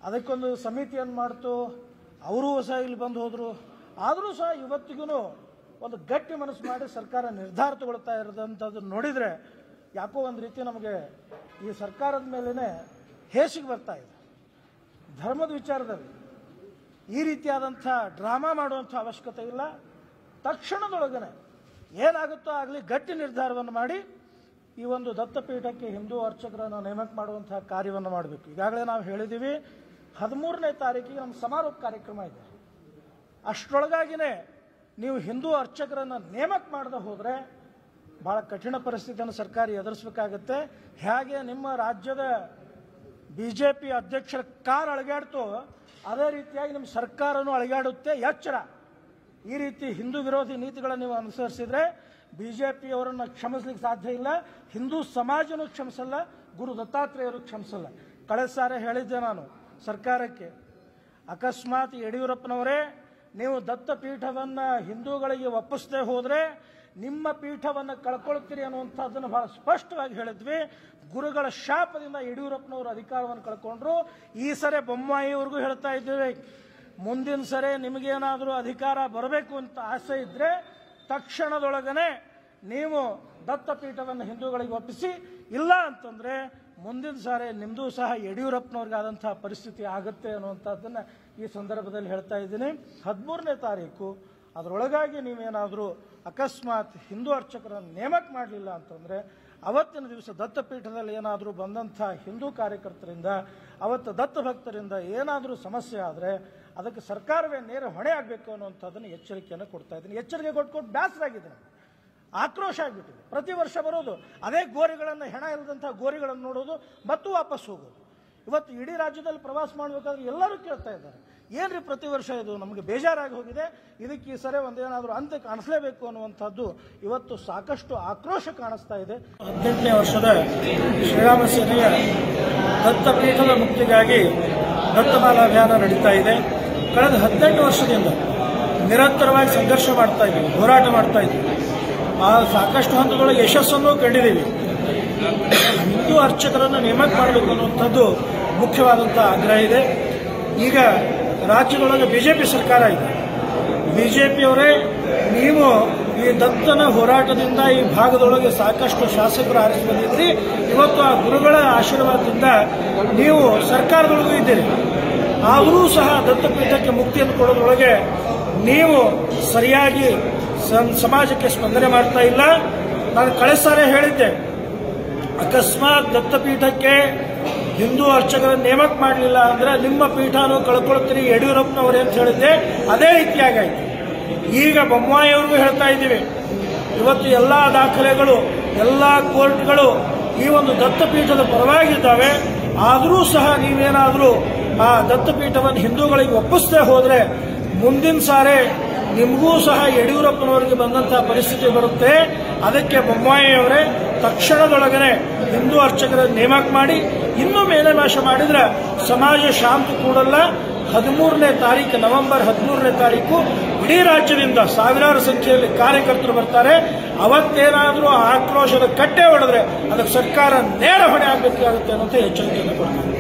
ಅದಕ್ಕೊಂದು ಸಮಿತಿಯನ್ನು ಮಾಡ್ತು, ಅವರು ಸಹ ಇಲ್ಲಿ ಬಂದು ಹೋದರು. ಆದರೂ ಸಹ ಇವತ್ತಿಗೂ ಒಂದು ಗಟ್ಟಿ ಮನಸ್ಸು ಮಾಡಿ ಸರ್ಕಾರ ನಿರ್ಧಾರ ತಗೊಳ್ತಾ ಇರೋದಂಥದ್ದು ನೋಡಿದರೆ ಯಾಕೋ ಒಂದು ರೀತಿ ನಮಗೆ ಈ ಸರ್ಕಾರದ ಮೇಲೇ ಹೇಸಿಗೆ ಬರ್ತಾ ಇದೆ. ಧರ್ಮದ ವಿಚಾರದಲ್ಲಿ ಈ ರೀತಿಯಾದಂಥ ಡ್ರಾಮಾ ಮಾಡುವಂಥ ಅವಶ್ಯಕತೆ ಇಲ್ಲ. ತಕ್ಷಣದೊಳಗನೆ ಏನಾಗುತ್ತೋ ಆಗಲಿ ಗಟ್ಟಿ ನಿರ್ಧಾರವನ್ನು ಮಾಡಿ ಈ ಒಂದು ದತ್ತಪೀಠಕ್ಕೆ ಹಿಂದೂ ಅರ್ಚಕರನ್ನು ನೇಮಕ ಮಾಡುವಂಥ ಕಾರ್ಯವನ್ನು ಮಾಡಬೇಕು. ಈಗಾಗಲೇ ನಾವು ಹೇಳಿದ್ದೀವಿ, 13ನೇ ತಾರೀಕಿಗೆ ನಮ್ಮ ಸಮಾರೋಪ ಕಾರ್ಯಕ್ರಮ ಇದೆ. ಅಷ್ಟರೊಳಗಾಗಿಯೇ ನೀವು ಹಿಂದೂ ಅರ್ಚಕರನ್ನು ನೇಮಕ ಮಾಡದೆ ಹೋದರೆ ಭಾಳ ಕಠಿಣ ಪರಿಸ್ಥಿತಿಯನ್ನು ಸರ್ಕಾರ ಎದುರಿಸಬೇಕಾಗತ್ತೆ. ಹೇಗೆ ನಿಮ್ಮ ರಾಜ್ಯದ BJP ಅಧ್ಯಕ್ಷರ ಕಾರ್ ಅಳಗಾಡ್ತೋ ಅದೇ ರೀತಿಯಾಗಿ ನಿಮ್ಮ ಸರ್ಕಾರನೂ ಅಳಗಾಡುತ್ತೆ. ಎಚ್ಚರ. ಈ ರೀತಿ ಹಿಂದೂ ವಿರೋಧಿ ನೀತಿಗಳನ್ನು ನೀವು ಅನುಸರಿಸಿದರೆ BJPಯವರನ್ನು ಕ್ಷಮಿಸಲಿಕ್ಕೆ ಸಾಧ್ಯ ಇಲ್ಲ, ಹಿಂದೂ ಸಮಾಜನೂ ಕ್ಷಮಿಸಲ್ಲ, ಗುರು ದತ್ತಾತ್ರೇಯರು ಕ್ಷಮಿಸಲ್ಲ. ಕಳೆದ ಸಾರಿ ಹೇಳಿದ್ದೆ ನಾನು ಸರ್ಕಾರಕ್ಕೆ, ಅಕಸ್ಮಾತ್ ಯಡಿಯೂರಪ್ಪನವರೇ ನೀವು ದತ್ತಪೀಠವನ್ನು ಹಿಂದೂಗಳಿಗೆ ಒಪ್ಪಿಸದೆ ಹೋದರೆ ನಿಮ್ಮ ಪೀಠವನ್ನು ಕಳ್ಕೊಳ್ತೀರಿ ಅನ್ನುವಂಥದ್ದನ್ನು ಬಹಳ ಸ್ಪಷ್ಟವಾಗಿ ಹೇಳಿದ್ವಿ. ಗುರುಗಳ ಶಾಪದಿಂದ ಯಡಿಯೂರಪ್ಪನವರು ಅಧಿಕಾರವನ್ನು ಕಳ್ಕೊಂಡ್ರು. ಈ ಸರಿ ಬೊಮ್ಮಾಯಿಯವ್ರಿಗೂ ಹೇಳ್ತಾ ಇದ್ದೇವೆ, ಮುಂದಿನ ಸರಿ ನಿಮಗೇನಾದರೂ ಅಧಿಕಾರ ಬರಬೇಕು ಅಂತ ಆಸೆ ಇದ್ದರೆ ತಕ್ಷಣದೊಳಗನೆ ನೀವು ದತ್ತಪೀಠವನ್ನು ಹಿಂದೂಗಳಿಗೆ ಒಪ್ಪಿಸಿ. ಇಲ್ಲ ಅಂತಂದರೆ ಮುಂದಿನ ಸಾರಿ ನಿಮ್ಮದು ಸಹ ಯಡಿಯೂರಪ್ಪನವ್ರಿಗಾದಂಥ ಪರಿಸ್ಥಿತಿ ಆಗುತ್ತೆ ಅನ್ನುವಂಥದ್ದನ್ನು ಈ ಸಂದರ್ಭದಲ್ಲಿ ಹೇಳ್ತಾ ಇದ್ದೀನಿ. 13ನೇ ತಾರೀಕು ಅದರೊಳಗಾಗಿ ನೀವೇನಾದರೂ ಅಕಸ್ಮಾತ್ ಹಿಂದೂ ಅರ್ಚಕರನ್ನು ನೇಮಕ ಮಾಡಲಿಲ್ಲ ಅಂತಂದರೆ ಅವತ್ತಿನ ದಿವಸ ದತ್ತಪೀಠದಲ್ಲಿ ಏನಾದರೂ ಬಂದಂಥ ಹಿಂದೂ ಕಾರ್ಯಕರ್ತರಿಂದ, ಅವತ್ತು ದತ್ತ ಭಕ್ತರಿಂದ ಏನಾದರೂ ಸಮಸ್ಯೆ ಆದರೆ ಅದಕ್ಕೆ ಸರ್ಕಾರವೇ ನೇರ ಹೊಣೆ ಆಗಬೇಕು ಅನ್ನುವಂಥದ್ದನ್ನು ಎಚ್ಚರಿಕೆಯನ್ನು ಕೊಡ್ತಾ ಇದ್ದೀನಿ. ಎಚ್ಚರಿಕೆ ಕೊಟ್ಟು ಬೇಸರಾಗಿದೆ, ಆಕ್ರೋಶ ಆಗಿಬಿಟ್ಟಿದೆ. ಪ್ರತಿ ವರ್ಷ ಬರೋದು ಅದೇ ಗೋರಿಗಳನ್ನು, ಹೆಣ ಇಲ್ಲದಂಥ ಗೋರಿಗಳನ್ನು ನೋಡೋದು ಮತ್ತು ವಾಪಸ್ ಹೋಗೋದು. ಇವತ್ತು ಇಡೀ ರಾಜ್ಯದಲ್ಲಿ ಪ್ರವಾಸ ಮಾಡಬೇಕಾದ್ರೆ ಎಲ್ಲರೂ ಕೇಳ್ತಾ ಇದ್ದಾರೆ, ಏನ್ರಿ ಪ್ರತಿ ವರ್ಷ ಇದು, ನಮಗೆ ಬೇಜಾರಾಗಿ ಹೋಗಿದೆ, ಇದಕ್ಕೆ ಈ ಸರಿ ಒಂದೇನಾದರೂ ಅಂತ್ಯ ಕಾಣಿಸಲೇಬೇಕು ಅನ್ನುವಂಥದ್ದು ಇವತ್ತು ಸಾಕಷ್ಟು ಆಕ್ರೋಶ ಕಾಣಿಸ್ತಾ ಇದೆ. 18ನೇ ವರ್ಷದ ಶ್ರೀರಾಮ ಸೇನೆಯ ದತ್ತಪೀಠದ ಮುಕ್ತಿಗಾಗಿ ದತ್ತಮಾಲಾ ಅಭಿಯಾನ ನಡೀತಾ ಇದೆ. ಕಳೆದ 18 ವರ್ಷದಿಂದ ನಿರಂತರವಾಗಿ ಸಂಘರ್ಷ ಮಾಡ್ತಾ ಇದ್ದೀವಿ, ಹೋರಾಟ ಮಾಡ್ತಾ ಇದ್ದೀವಿ. ಸಾಕಷ್ಟು ಹಂತದೊಳಗೆ ಯಶಸ್ಸನ್ನು ಕಂಡಿದ್ದೀವಿ. ಹಿಂದೂ ಅರ್ಚಕರನ್ನು ನೇಮಕ ಮಾಡಬೇಕು ಅನ್ನುವಂಥದ್ದು ಮುಖ್ಯವಾದಂಥ ಆಗ್ರಹ ಇದೆ. ಈಗ ರಾಜ್ಯದೊಳಗೆ BJP ಸರ್ಕಾರ ಇದೆ. BJPಯವರೇ ನೀವು ಈ ದತ್ತನ ಹೋರಾಟದಿಂದ ಈ ಭಾಗದೊಳಗೆ ಸಾಕಷ್ಟು ಶಾಸಕರು ಆರಿಸಿ ಬಂದಿದ್ರಿ. ಇವತ್ತು ಆ ಗುರುಗಳ ಆಶೀರ್ವಾದದಿಂದ ನೀವು ಸರ್ಕಾರದೊಳಗೂ ಇದ್ದೀರಿ. ಆದರೂ ಸಹ ದತ್ತಪೀಠಕ್ಕೆ ಮುಕ್ತಿಯನ್ನು ಕೊಡೋದ್ರೊಳಗೆ ನೀವು ಸರಿಯಾಗಿ ಸಮಾಜಕ್ಕೆ ಸ್ಪಂದನೆ ಮಾಡ್ತಾ ಇಲ್ಲ. ನಾನು ಕಳೆದ ಸಾರಿ ಹೇಳಿದ್ದೆ, ಅಕಸ್ಮಾತ್ ದತ್ತಪೀಠಕ್ಕೆ ಹಿಂದೂ ಅರ್ಚಕರನ್ನು ನೇಮಕ ಮಾಡಲಿಲ್ಲ ಅಂದರೆ ನಿಮ್ಮ ಪೀಠನೂ ಕಳ್ಕೊಳ್ತೀರಿ ಯಡಿಯೂರಪ್ಪನವರೇ ಅಂತ ಹೇಳಿದ್ದೆ. ಅದೇ ರೀತಿಯಾಗಾಯಿತು. ಈಗ ಬೊಮ್ಮಾಯಿಯವ್ರಿಗೂ ಹೇಳ್ತಾ ಇದ್ದೀವಿ, ಇವತ್ತು ಎಲ್ಲ ದಾಖಲೆಗಳು, ಎಲ್ಲ ಕೋರ್ಟ್ಗಳು ಈ ಒಂದು ದತ್ತಪೀಠದ ಪರವಾಗಿದ್ದಾವೆ. ಆದರೂ ಸಹ ನೀವೇನಾದರೂ ಆ ದತ್ತಪೀಠವನ್ನು ಹಿಂದೂಗಳಿಗೆ ಒಪ್ಪಿಸದೆ ಹೋದರೆ ಮುಂದಿನ ಸಾರಿ ನಿಮಗೂ ಸಹ ಯಡಿಯೂರಪ್ಪನವರಿಗೆ ಬಂದಂಥ ಪರಿಸ್ಥಿತಿ ಬರುತ್ತೆ. ಅದಕ್ಕೆ ಬೊಮ್ಮಾಯಿಯವರೇ ತಕ್ಷಣದೊಳಗನೆ ಹಿಂದೂ ಅರ್ಚಕರನ್ನು ನೇಮಕ ಮಾಡಿ. ಇನ್ನೂ ಮೇಲೆನಾಶ ಮಾಡಿದ್ರೆ ಸಮಾಜ ಶಾಂತಿ ಕೂಡಲ್ಲ. 13ನೇ ತಾರೀಕು, ನವೆಂಬರ್ 13ನೇ ತಾರೀಕು ಇಡೀ ರಾಜ್ಯದಿಂದ ಸಾವಿರಾರು ಸಂಖ್ಯೆಯಲ್ಲಿ ಕಾರ್ಯಕರ್ತರು ಬರ್ತಾರೆ. ಅವತ್ತೇನಾದರೂ ಆಕ್ರೋಶದ ಕಟ್ಟೆ ಹೊಡೆದ್ರೆ ಅದಕ್ಕೆ ಸರ್ಕಾರ ನೇರ ಹೊಣೆ ಆಗಬೇಕಾಗುತ್ತೆ ಅನ್ನೋಂಥ ಎಚ್ಚರಿಕೆಯನ್ನು ಕೊಡ್ತಾರೆ.